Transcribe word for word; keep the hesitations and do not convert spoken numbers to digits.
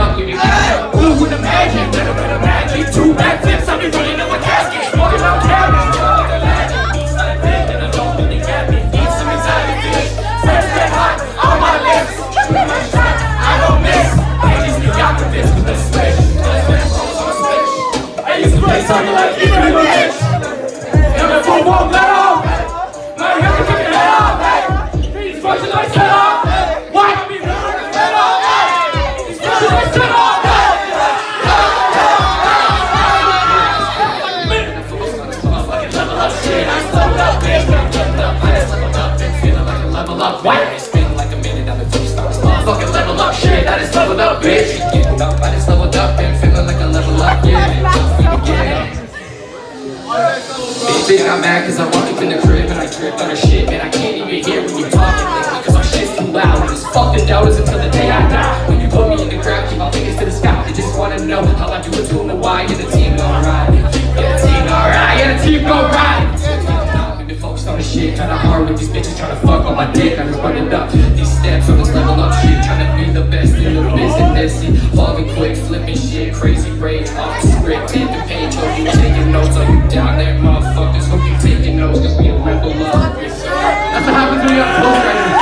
up, leave you up. Who would imagine? Little bit of magic. Two back flips, I'll be running up a casket. Smoking on cabins, you're like a legend. Eat some dick and I don't really get me. Eat some exotic fish. Fresh get hot on my lips. Shoot my shot, I don't miss. They just be optimists with the switch. I used to play something like even a bitch. And the fool won't let off. My hair can take your head off. These fucking lights set off. Why? I mean, set off. These fucking lights set off. Why are you spinning like a minute on the two stars? Fucking level up shit, I just leveled up, bitch. Getting up, I just leveled up and feeling like a level up, yeah. Yeah. Bitch, I'm mad cause I walk up in the crib and I trip on her shit, man. I can't even hear when you're talking lately cause our shit's too loud. And it's fucking doubters until the day I die. When you put me in the crowd, keep my fingers to the sky. They just wanna know how I do it to and why. And the team gon' ride. Yeah, the team gon' ride. Yeah, the team gon' ride. On the shit, kinda hard with these bitches trying to fuck on my dick. I just run it up these steps on this level up shit, trying to be the best in the business. See, falling quick, flipping shit, crazy rage off the script, hit the page. Hope you taking notes, are you down there, motherfuckers? Hope you taking notes, cause we a level up. That's what happens when you got close right now.